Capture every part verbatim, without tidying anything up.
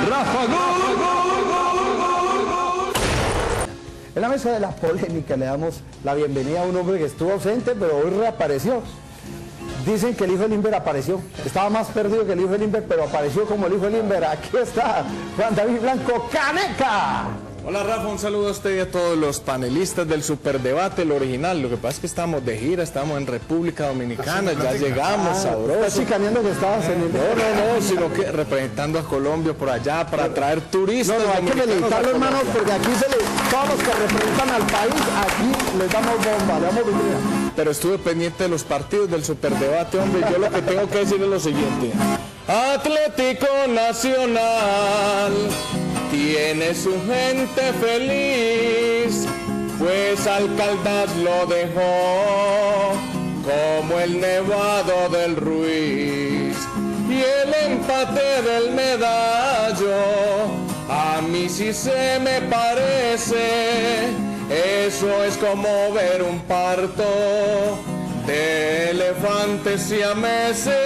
Rafa Gol, gol, gol, gol, gol. En la mesa de la polémica le damos la bienvenida a un hombre que estuvo ausente, pero hoy reapareció. Dicen que el hijo de Limber apareció. Estaba más perdido que el hijo de Limber, pero apareció como el hijo de Limber. Aquí está Juan David Blanco, Caneca. Hola Rafa, un saludo a usted y a todos los panelistas del Superdebate, el original. Lo que pasa es que estamos de gira, estamos en República Dominicana, ya llegamos, Ah, sabroso. está chicaneando que estabas en el... No, no, no, sino que representando a Colombia por allá para traer turistas. No, no, hay que dominicanos felicitarlo, a hermanos, Colombia. porque aquí se le, todos los que representan al país, aquí les damos bomba, le damos bienvenida. Pero estuve pendiente de los partidos del Superdebate, hombre. Yo lo que tengo que decir es lo siguiente. Atlético Nacional tiene su gente feliz, pues al Caldas lo dejó como el Nevado del Ruiz. Y el empate del Medallo a mí sí se me parece. Eso es como ver un parto de elefantes siameses.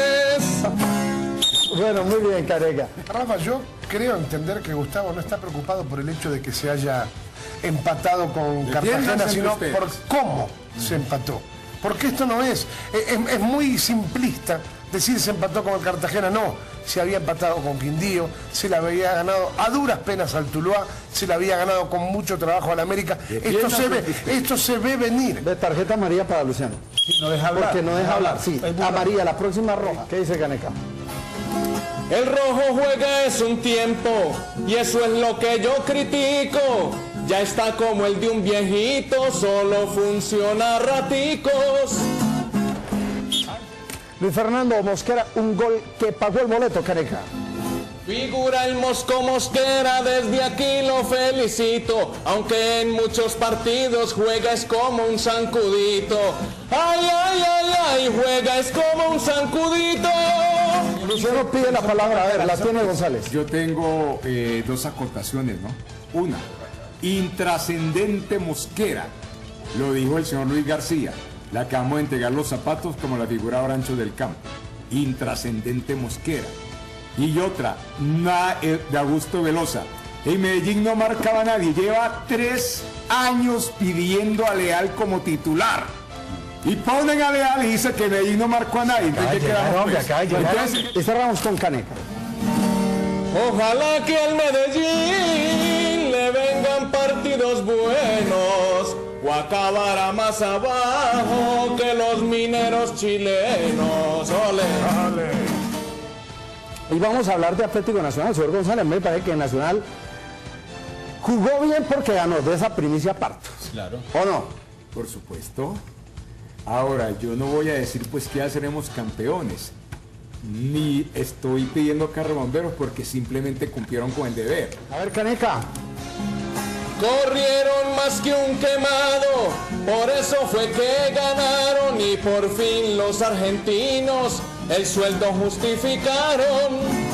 Bueno, muy bien, Caneca. Rafa, yo creo entender que Gustavo no está preocupado por el hecho de que se haya empatado con Cartagena, sino por cómo se empató. Porque esto no es, es, es muy simplista decir se empató con el Cartagena, no. Se había empatado con Quindío, se la había ganado a duras penas al Tuluá, se la había ganado con mucho trabajo al América. Esto se ve, esto se ve venir. De tarjeta amarilla para Luciano. Sí, no deja hablar. Porque no deja hablar, sí. Amarilla, la próxima roja. ¿Qué dice Caneca? El rojo juega es un tiempo y eso es lo que yo critico. Ya está como el de un viejito, solo funciona a raticos. Luis Fernando Mosquera, un gol que pagó el boleto, Caneca. Figura el Mosco Mosquera, desde aquí lo felicito, aunque en muchos partidos juega es como un zancudito. Ay, ay, ay, ay, juega es como un zancudito. Luciano pide la palabra, a ver, la tiene González. Yo tengo eh, dos acotaciones, ¿no? Una, intrascendente Mosquera, lo dijo el señor Luis García. Le acabamos de entregar los zapatos como la figura Brancho del Campo. Intrascendente Mosquera. Y otra, na, eh, de Augusto Velosa. En Medellín no marcaba nadie. Lleva tres años pidiendo a Leal como titular. Y ponen a Leal y dice que Medellín no marcó a nadie. Entonces, ¿qué quedamos, pues? Entonces, Y cerramos con Caneca. Ojalá que al Medellín le vengan partidos buenos o acabará más abajo que los mineros chilenos. Ole, ole. Y vamos a hablar de Atlético Nacional. Señor González, me parece que Nacional jugó bien porque ganó de esa primicia parto. claro. ¿O no? Por supuesto. Ahora, yo no voy a decir pues que ya seremos campeones. Ni estoy pidiendo carro bomberos porque simplemente cumplieron con el deber. A ver, Caneca. Corrieron más que un quemado, por eso fue que ganaron y por fin los argentinos el sueldo justificaron.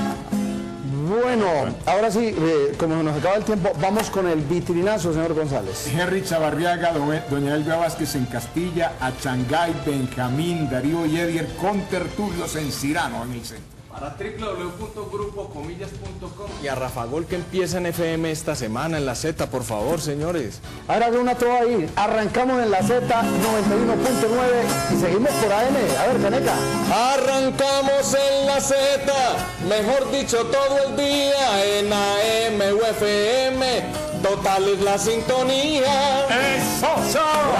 Bueno, ahora sí, eh, como nos acaba el tiempo, vamos con el vitrinazo, señor González. Henry Chavarriaga, do- doña Elvia Vázquez en Castilla, Achangay, Benjamín, Darío y Edier con tertulios en Cirano, en el centro. Para doble u doble u doble u punto grupo comillas punto com y a Rafa Gol que empieza en F M esta semana en la Z, por favor, señores. Ahora haga una trova ahí. Arrancamos en la Z noventa y uno punto nueve y seguimos por A M. A ver, Caneca. Arrancamos en la Z, mejor dicho todo el día, en A M o F M, total es la sintonía. ¡Eso!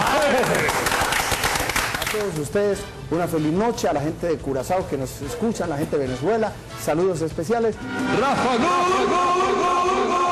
A todos ustedes, una feliz noche. A la gente de Curazao que nos escuchan, la gente de Venezuela, saludos especiales. Rafa Gol, gol, gol, gol.